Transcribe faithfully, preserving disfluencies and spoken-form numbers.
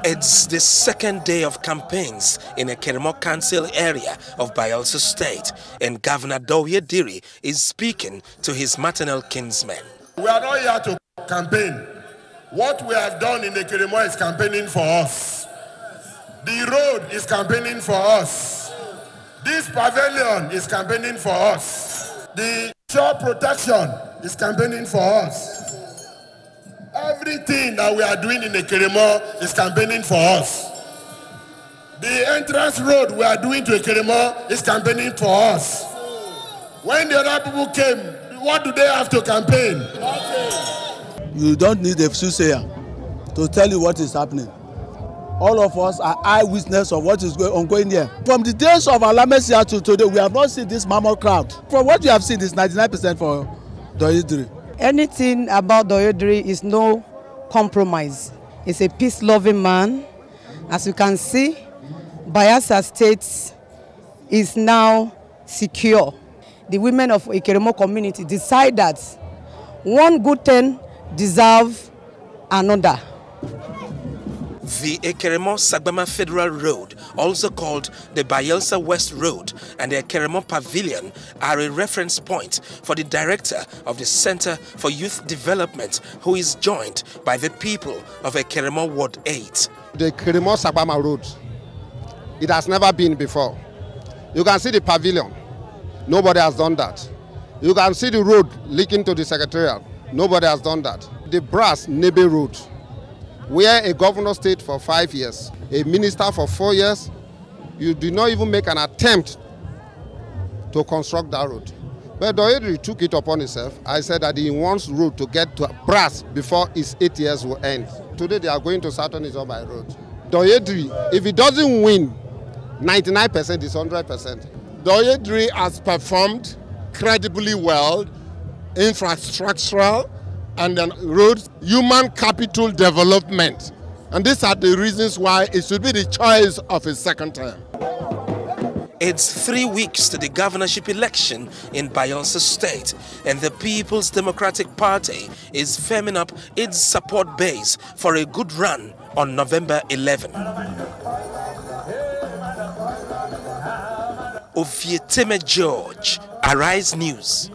It's the second day of campaigns in a Ekeremo Council area of Bayelsa State, and Governor Doye Diri is speaking to his maternal kinsmen. We are not here to campaign. What we have done in Ekeremo is campaigning for us. The road is campaigning for us. This pavilion is campaigning for us. The shore protection is campaigning for us. Everything that we are doing in Ekeremo is campaigning for us. The entrance road we are doing to Ekeremo is campaigning for us. When the other people came, what do they have to campaign? You don't need a soothsayer to tell you what is happening. All of us are eyewitnesses of what is going on going here. From the days of Alamesia to today, we have not seen this mammoth crowd. From what you have seen, it's ninety-nine percent for Doye Diri. Anything about Doye Diri is no compromise. He's a peace-loving man. As you can see, Bayelsa State is now secure. The women of Ekeremo community decide that one good thing deserves another. The Ekeremo Sagbama Federal Road, also called the Bayelsa West Road, and the Ekeremo Pavilion are a reference point for the director of the Center for Youth Development, who is joined by the people of Ekeremo Ward eight. The Ekeremo Sagbama Road, it has never been before. You can see the pavilion. Nobody has done that. You can see the road leading to the secretariat. Nobody has done that. The Brass Nebe Road, where a governor stayed for five years, a minister for four years, you did not even make an attempt to construct that road. But Doye Diri took it upon himself. I said that he wants road to get to Brass before his eight years will end. Today they are going to Saturn is on by road. Doye Diri, if he doesn't win, ninety-nine percent is one hundred percent. Doye Diri has performed credibly well, infrastructural, and then roads, human capital development. And these are the reasons why it should be the choice of his second term. It's three weeks to the governorship election in Bayelsa State, and the People's Democratic Party is firming up its support base for a good run on November eleventh. Ofieteme George, Arise News.